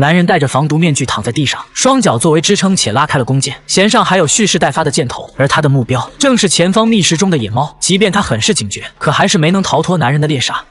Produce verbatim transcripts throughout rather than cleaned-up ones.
男人戴着防毒面具躺在地上，双脚作为支撑且拉开了弓箭，弦上还有蓄势待发的箭头，而他的目标正是前方密室中的野猫。即便他很是警觉，可还是没能逃脱男人的猎杀。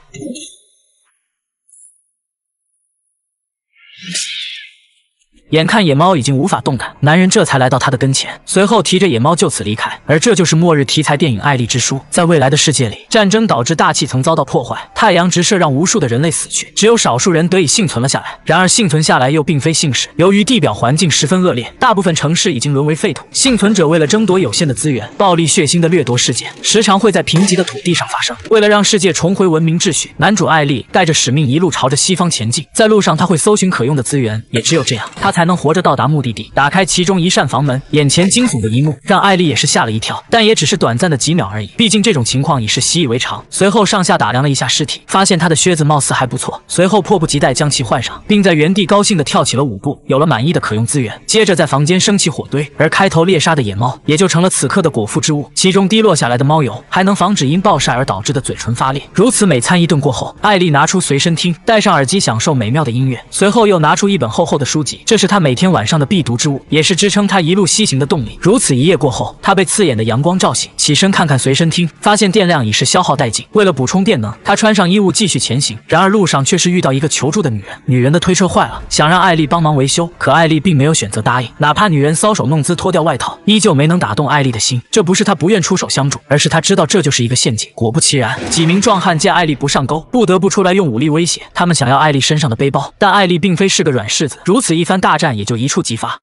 眼看野猫已经无法动弹，男人这才来到他的跟前，随后提着野猫就此离开。而这就是末日题材电影《艾丽之书》。在未来的世界里，战争导致大气层遭到破坏，太阳直射让无数的人类死去，只有少数人得以幸存了下来。然而幸存下来又并非幸事，由于地表环境十分恶劣，大部分城市已经沦为废土。幸存者为了争夺有限的资源，暴力血腥的掠夺事件时常会在贫瘠的土地上发生。为了让世界重回文明秩序，男主艾丽带着使命一路朝着西方前进。在路上他会搜寻可用的资源，也只有这样，他才能活着到达目的地。打开其中一扇房门，眼前惊悚的一幕让艾丽也是吓了一跳，但也只是短暂的几秒而已，毕竟这种情况已是习以为常。随后上下打量了一下尸体，发现他的靴子貌似还不错，随后迫不及待将其换上，并在原地高兴地跳起了舞步。有了满意的可用资源，接着在房间升起火堆，而开头猎杀的野猫也就成了此刻的果腹之物。其中滴落下来的猫油还能防止因暴晒而导致的嘴唇发裂。如此美餐一顿过后，艾丽拿出随身听，戴上耳机享受美妙的音乐，随后又拿出一本厚厚的书籍，这是他每天晚上的必读之物，也是支撑他一路西行的动力。如此一夜过后，他被刺眼的阳光照醒，起身看看随身听，发现电量已是消耗殆尽。为了补充电能，他穿上衣物继续前行。然而路上却是遇到一个求助的女人，女人的推车坏了，想让艾丽帮忙维修，可艾丽并没有选择答应，哪怕女人搔首弄姿脱掉外套，依旧没能打动艾丽的心。这不是他不愿出手相助，而是他知道这就是一个陷阱。果不其然，几名壮汉见艾丽不上钩，不得不出来用武力威胁，他们想要艾丽身上的背包，但艾丽并非是个软柿子，如此一番大战也就一触即发。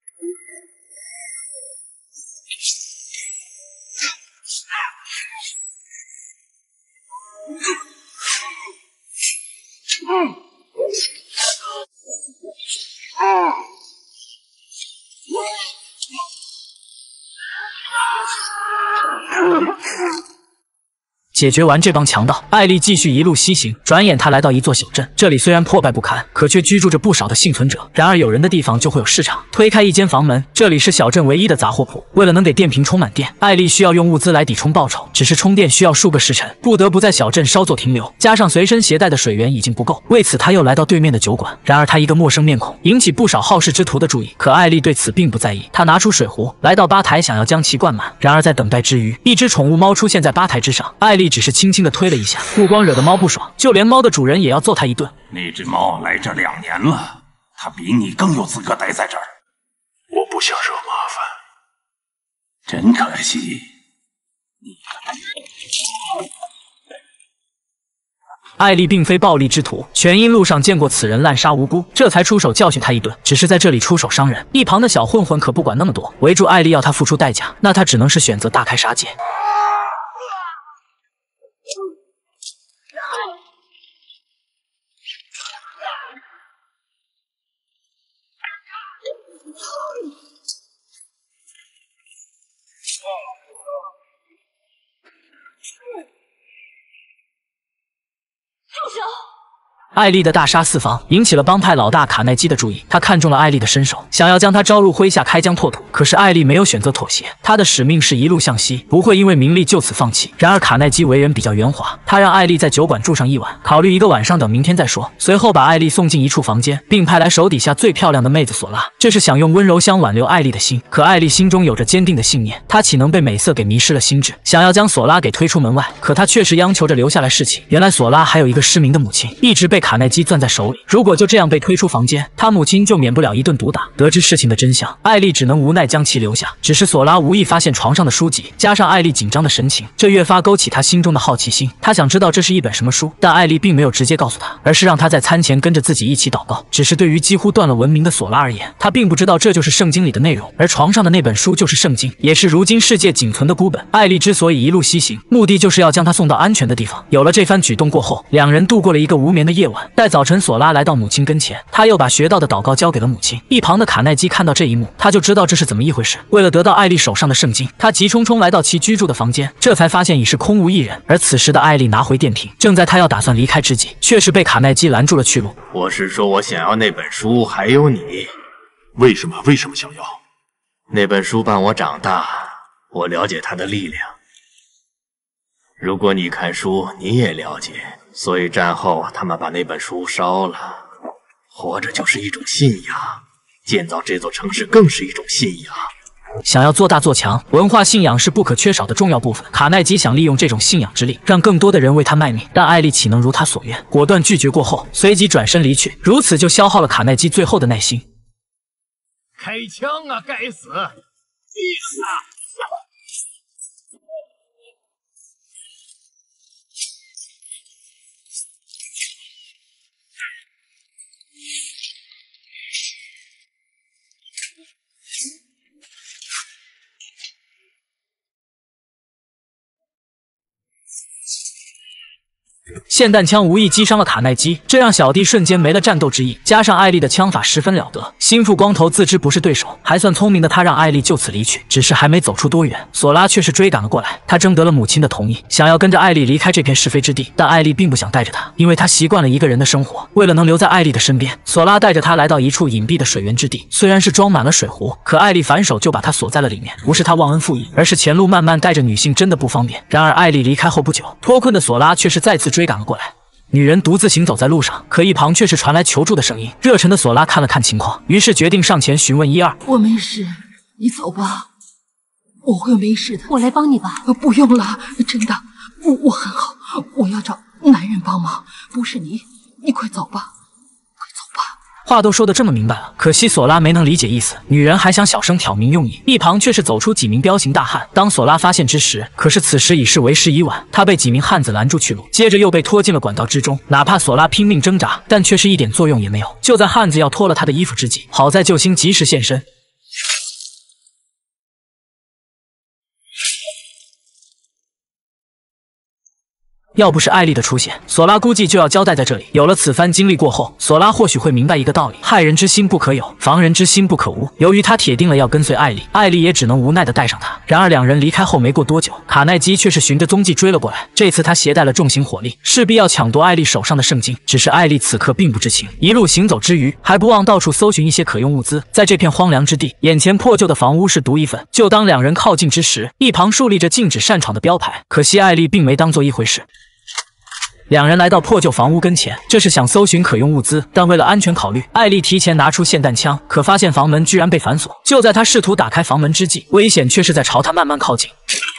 解决完这帮强盗，艾丽继续一路西行。转眼她来到一座小镇，这里虽然破败不堪，可却居住着不少的幸存者。然而有人的地方就会有市场。推开一间房门，这里是小镇唯一的杂货铺。为了能给电瓶充满电，艾丽需要用物资来抵充报酬。只是充电需要数个时辰，不得不在小镇稍作停留。加上随身携带的水源已经不够，为此他又来到对面的酒馆。然而他一个陌生面孔，引起不少好事之徒的注意。可艾丽对此并不在意，她拿出水壶，来到吧台想要将其灌满。然而在等待之余，一只宠物猫出现在吧台之上，艾丽只是轻轻地推了一下，不光惹得猫不爽，就连猫的主人也要揍它一顿。 那只猫来这两年了，它比你更有资格待在这儿。 我不想惹麻烦。 真可惜，你。 艾丽并非暴力之徒，全因路上见过此人滥杀无辜，这才出手教训他一顿。只是在这里出手伤人，一旁的小混混可不管那么多，围住艾丽要他付出代价，那他只能是选择大开杀戒。 住手！ 艾丽的大杀四方引起了帮派老大卡耐基的注意，他看中了艾丽的身手，想要将她招入麾下开疆拓土。可是艾丽没有选择妥协，她的使命是一路向西，不会因为名利就此放弃。然而卡耐基为人比较圆滑，他让艾丽在酒馆住上一晚，考虑一个晚上等明天再说。随后把艾丽送进一处房间，并派来手底下最漂亮的妹子索拉，这是想用温柔乡挽留艾丽的心。可艾丽心中有着坚定的信念，她岂能被美色给迷失了心智，想要将索拉给推出门外。可她确实央求着留下来侍寝。原来索拉还有一个失明的母亲，一直被卡耐基攥在手里，如果就这样被推出房间，他母亲就免不了一顿毒打。得知事情的真相，艾丽只能无奈将其留下。只是索拉无意发现床上的书籍，加上艾丽紧张的神情，这越发勾起他心中的好奇心。他想知道这是一本什么书，但艾丽并没有直接告诉他，而是让他在餐前跟着自己一起祷告。只是对于几乎断了文明的索拉而言，他并不知道这就是圣经里的内容，而床上的那本书就是圣经，也是如今世界仅存的孤本。艾丽之所以一路西行，目的就是要将他送到安全的地方。有了这番举动过后，两人度过了一个无眠的夜晚。待早晨，索拉来到母亲跟前，他又把学到的祷告交给了母亲。一旁的卡耐基看到这一幕，他就知道这是怎么一回事。为了得到艾丽手上的圣经，他急匆匆来到其居住的房间，这才发现已是空无一人。而此时的艾丽拿回电瓶，正在他要打算离开之际，却是被卡耐基拦住了去路。 我是说我想要那本书，还有你。 为什么？为什么想要？ 那本书伴我长大，我了解它的力量。如果你看书，你也了解。所以战后他们把那本书烧了。 活着就是一种信仰，建造这座城市更是一种信仰。 想要做大做强，文化信仰是不可缺少的重要部分。卡耐基想利用这种信仰之力，让更多的人为他卖命，但艾丽岂能如他所愿？果断拒绝过后，随即转身离去，如此就消耗了卡耐基最后的耐心。 开枪啊！该死！ 霰弹枪无意击伤了卡耐基，这让小弟瞬间没了战斗之意。加上艾丽的枪法十分了得，心腹光头自知不是对手，还算聪明的他让艾丽就此离去。只是还没走出多远，索拉却是追赶了过来。他征得了母亲的同意，想要跟着艾丽离开这片是非之地，但艾丽并不想带着他，因为他习惯了一个人的生活。为了能留在艾丽的身边，索拉带着他来到一处隐蔽的水源之地。虽然是装满了水壶，可艾丽反手就把他锁在了里面。不是他忘恩负义，而是前路漫漫，带着女性真的不方便。然而艾丽离开后不久，脱困的索拉却是再次追赶了过来。女人独自行走在路上，可一旁却是传来求助的声音。热忱的索拉看了看情况，于是决定上前询问一二。 我没事，你走吧，我会没事的。 我来帮你吧。 不用了，真的，我我很好。我要找男人帮忙，不是你。你快走吧，快走吧。 话都说得这么明白了，可惜索拉没能理解意思。女人还想小声挑明用意，一旁却是走出几名彪形大汉。当索拉发现之时，可是此时已是为时已晚。他被几名汉子拦住去路，接着又被拖进了管道之中。哪怕索拉拼命挣扎，但却是一点作用也没有。就在汉子要脱了他的衣服之际，好在救星及时现身。要不是艾丽的出现，索拉估计就要交代在这里。有了此番经历过后，索拉或许会明白一个道理：害人之心不可有，防人之心不可无。由于他铁定了要跟随艾丽，艾丽也只能无奈的带上他。然而两人离开后没过多久，卡耐基却是循着踪迹追了过来。这次他携带了重型火力，势必要抢夺艾丽手上的圣经。只是艾丽此刻并不知情，一路行走之余，还不忘到处搜寻一些可用物资。在这片荒凉之地，眼前破旧的房屋是独一份。就当两人靠近之时，一旁竖立着禁止擅闯的标牌，可惜艾丽并没当做一回事。两人来到破旧房屋跟前，这是想搜寻可用物资，但为了安全考虑，艾丽提前拿出霰弹枪，可发现房门居然被反锁。就在他试图打开房门之际，危险却是在朝他慢慢靠近。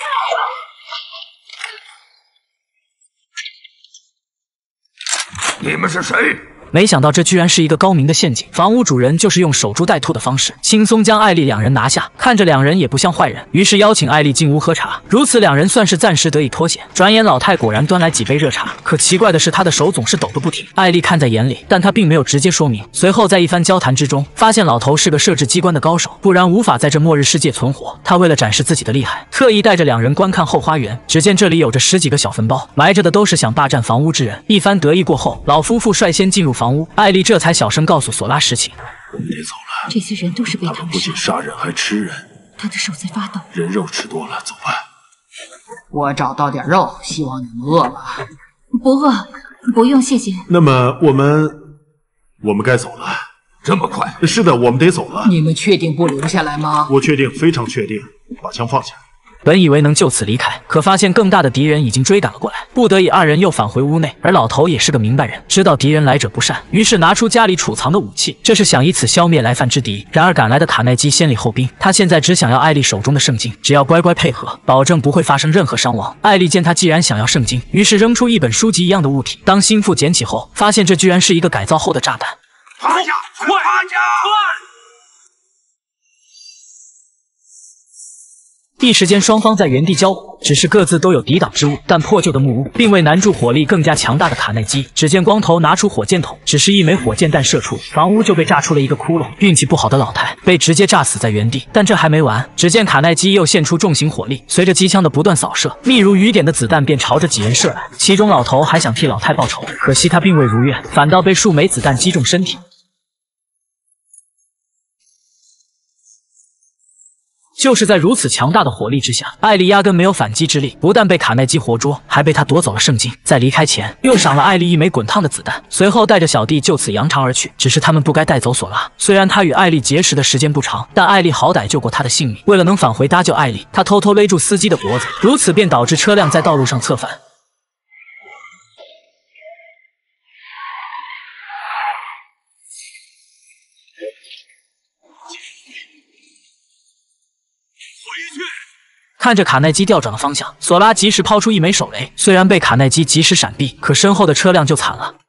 你们是谁？ 没想到这居然是一个高明的陷阱，房屋主人就是用守株待兔的方式，轻松将艾丽两人拿下。看着两人也不像坏人，于是邀请艾丽进屋喝茶，如此两人算是暂时得以脱险。转眼老太果然端来几杯热茶，可奇怪的是他的手总是抖个不停。艾丽看在眼里，但他并没有直接说明。随后在一番交谈之中，发现老头是个设置机关的高手，不然无法在这末日世界存活。他为了展示自己的厉害，特意带着两人观看后花园。只见这里有着十几个小坟包，埋着的都是想霸占房屋之人。一番得意过后，老夫妇率先进入房屋，艾丽这才小声告诉索拉实情。 我们得走了。 这些人都是被他们不仅杀人还吃人， 他的手在发抖。 人肉吃多了，走吧。 我找到点肉，希望你们饿了。 不饿，不用谢谢。 那么我们，我们该走了。 这么快？ 是的，我们得走了。 你们确定不留下来吗？ 我确定，非常确定。把枪放下。 本以为能就此离开，可发现更大的敌人已经追赶了过来，不得已二人又返回屋内。而老头也是个明白人，知道敌人来者不善，于是拿出家里储藏的武器，这是想以此消灭来犯之敌。然而赶来的卡耐基先礼后兵，他现在只想要艾丽手中的圣经，只要乖乖配合，保证不会发生任何伤亡。艾丽见他既然想要圣经，于是扔出一本书籍一样的物体。当心腹捡起后，发现这居然是一个改造后的炸弹。 趴下，快趴下！ 一时间，双方在原地交火，只是各自都有抵挡之物，但破旧的木屋并未难住火力更加强大的卡耐基。只见光头拿出火箭筒，只是一枚火箭弹射出，房屋就被炸出了一个窟窿。运气不好的老太被直接炸死在原地。但这还没完，只见卡耐基又现出重型火力，随着机枪的不断扫射，密如雨点的子弹便朝着几人射来。其中老头还想替老太报仇，可惜他并未如愿，反倒被数枚子弹击中身体。就是在如此强大的火力之下，艾丽压根没有反击之力，不但被卡耐基活捉，还被他夺走了圣经。在离开前，又赏了艾丽一枚滚烫的子弹，随后带着小弟就此扬长而去。只是他们不该带走索拉，虽然他与艾丽结识的时间不长，但艾丽好歹救过他的性命。为了能返回搭救艾丽，他偷偷勒住司机的脖子，如此便导致车辆在道路上侧翻。 看着卡耐基调转的方向，索拉及时抛出一枚手雷，虽然被卡耐基及时闪避，可身后的车辆就惨了。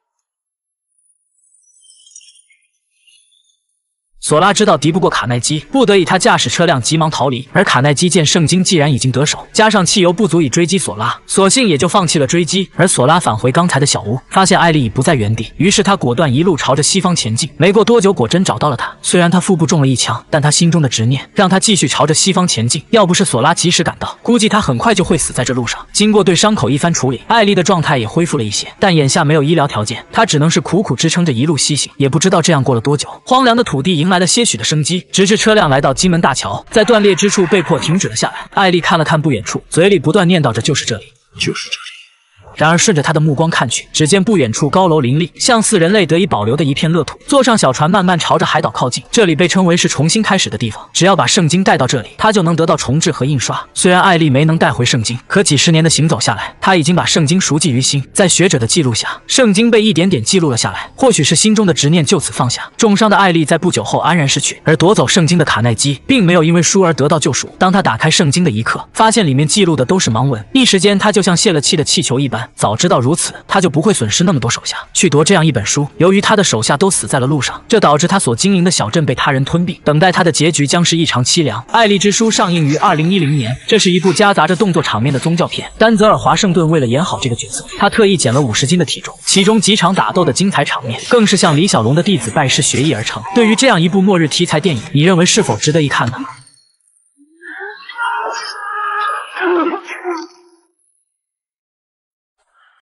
索拉知道敌不过卡耐基，不得已他驾驶车辆急忙逃离。而卡耐基见圣经既然已经得手，加上汽油不足以追击索拉，索性也就放弃了追击。而索拉返回刚才的小屋，发现艾丽已不在原地，于是他果断一路朝着西方前进。没过多久，果真找到了他。虽然他腹部中了一枪，但他心中的执念让他继续朝着西方前进。要不是索拉及时赶到，估计他很快就会死在这路上。经过对伤口一番处理，艾丽的状态也恢复了一些，但眼下没有医疗条件，他只能是苦苦支撑着一路西行。也不知道这样过了多久，荒凉的土地迎来了些许的生机，直至车辆来到金门大桥，在断裂之处被迫停止了下来。艾丽看了看不远处，嘴里不断念叨着：“就是这里， 就是这里。” 然而顺着他的目光看去，只见不远处高楼林立，像似人类得以保留的一片乐土。坐上小船，慢慢朝着海岛靠近。这里被称为是重新开始的地方，只要把圣经带到这里，他就能得到重置和印刷。虽然艾丽没能带回圣经，可几十年的行走下来，他已经把圣经熟记于心。在学者的记录下，圣经被一点点记录了下来。或许是心中的执念就此放下，重伤的艾丽在不久后安然逝去。而夺走圣经的卡耐基，并没有因为输而得到救赎。当他打开圣经的一刻，发现里面记录的都是盲文，一时间他就像泄了气的气球一般。早知道如此，他就不会损失那么多手下去夺这样一本书。由于他的手下都死在了路上，这导致他所经营的小镇被他人吞并，等待他的结局将是异常凄凉。《艾丽之书》上映于二零一零年，这是一部夹杂着动作场面的宗教片。丹泽尔·华盛顿为了演好这个角色，他特意减了五十斤的体重，其中几场打斗的精彩场面更是向李小龙的弟子拜师学艺而成。对于这样一部末日题材电影，你认为是否值得一看呢？